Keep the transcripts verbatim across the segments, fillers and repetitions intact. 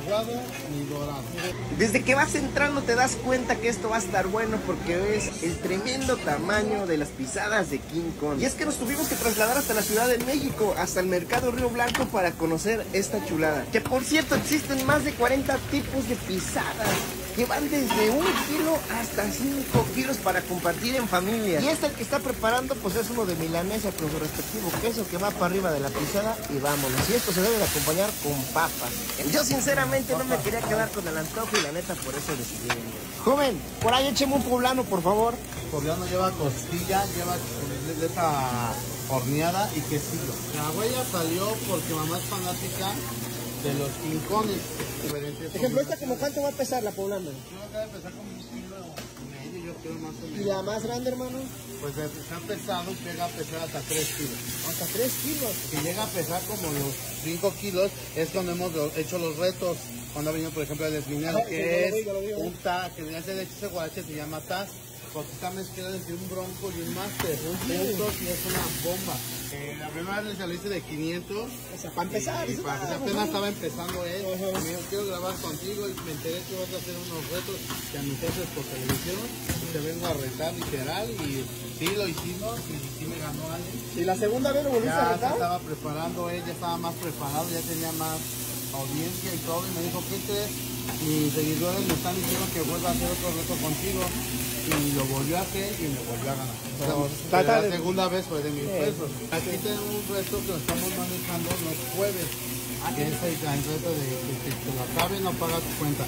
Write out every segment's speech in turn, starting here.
aguado ni dorado. Desde que vas entrando te das cuenta que esto va a estar bueno porque ves el tremendo tamaño de las pisadas de King Kong. Y es que nos tuvimos que trasladar hasta la Ciudad de México, hasta el Mercado Río Blanco, para conocer esta chulada. Que por cierto existen más de cuarenta tipos de pisadas que van desde un kilo hasta cinco kilos para compartir en familia. Y este el que está preparando pues es uno de milanesa con su respectivo queso que va para arriba de la pisada y vámonos. Y esto se debe de acompañar con papas. Yo sinceramente no me quería quedar con el antojo y la neta por eso decidí venir. Joven, por ahí écheme un poblano por favor. Poblano lleva costilla, lleva de esa horneada y quesillo. La huella salió porque mamá es fanática de los King Kongs. Por ejemplo, ¿esta como cuánto va a pesar la poblana? Creo que debe pesar como un kilo y medio, yo creo más o menos. ¿Y la más grande, hermano? Pues está pesado, llega a pesar hasta tres kilos. Hasta tres kilos. Si llega a pesar como los cinco kilos, es cuando hemos hecho los retos. Cuando ha venido, por ejemplo, el desminero, que es un taz, que viene de hecho ese guarache se llama taz, porque está mezclado entre un bronco y un máster, juntos y es una bomba. Eh, la primera vez le hice de quinientos. O sea, para empezar. Y, y para que apenas estaba empezando él. Uh-huh. Me dijo, quiero grabar contigo y me enteré que vas a hacer unos retos que a mis jefes por televisión. Y te vengo a retar literal y sí lo hicimos y sí me ganó alguien. ¿Y la segunda vez lo volviste a retar? Ya se estaba preparando él, ya estaba más preparado, ya tenía más audiencia y todo. Y me dijo, ¿qué crees? Mis seguidores me están diciendo que vuelva a hacer otro reto contigo. Y lo volvió a hacer y me volvió a ganar. No, la de... segunda vez fue de mil pesos. Aquí tenemos un reto que lo estamos manejando los jueves. Que es el gran reto de que te lo acabe no paga tu cuenta.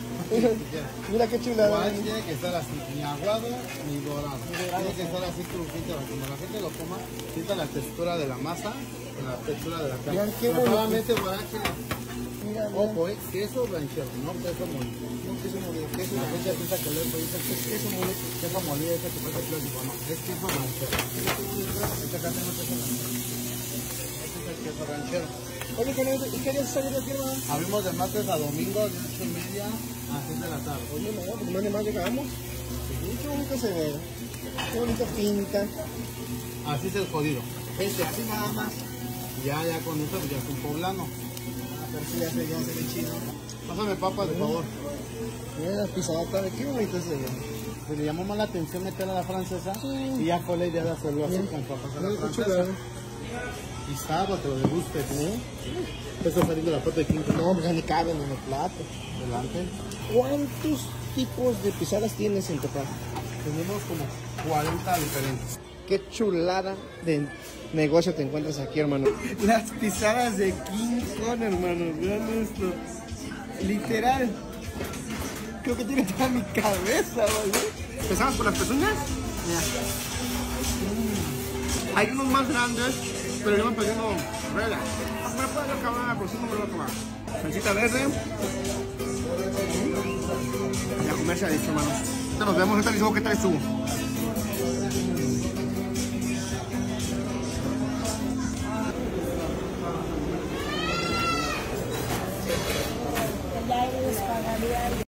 Mira qué chulada. Igual tiene que estar así, ni aguado ni dorado. Tiene que estar así crujito. Cuando la gente lo coma, sienta la textura de la masa y la textura de la carne. Nuevamente, guarache. Ojo, eh, queso ranchero, no queso molido. No queso molido, queso. La gente piensa que le dice que es queso molido, queso molido, ese que parece clásico, no, es queso ranchero. Esta carne no es queso ranchero. Este es el queso ranchero. Oye, ¿y qué día se salió de aquí, hermano? Abrimos de martes a domingo, de ocho y media a seis de la tarde. Oye, no, pues más de más llegamos. Sí, qué bonito se ve. Qué bonito pinta. Así es el jodido. Este, así nada más. Ya, ya con esto, pues ya es un poblano. Sí, ya se, ya se ve chido. Pásame papas, por favor. Mira las pisadas, qué bonito se ve. Se le llamó más la atención meterla a la francesa sí. Y ya fue la idea de hacerlo así con papas a la francesa. Y sábado te lo degustes, ¿no? Sí. Está saliendo la parte de King Kong. No, pues ya ni caben en el plato. Delante. ¿Cuántos tipos de pisadas tienes en total? Tenemos como cuarenta diferentes. Qué chulada de negocio te encuentras aquí, hermano. Las pisadas de King Kong, hermano. Vean esto. Literal. Creo que tiene toda mi cabeza, ¿vale? ¿Empezamos por las pezuñas? Mira. Mm. Hay unos más grandes, pero yo me pedí uno regla. Me puedo yo acabar, por si no me lo voy a tomar. Salsita verde. Y a comerse a dicho, hermano. Nos vemos, ahorita les digo qué tal estuvo.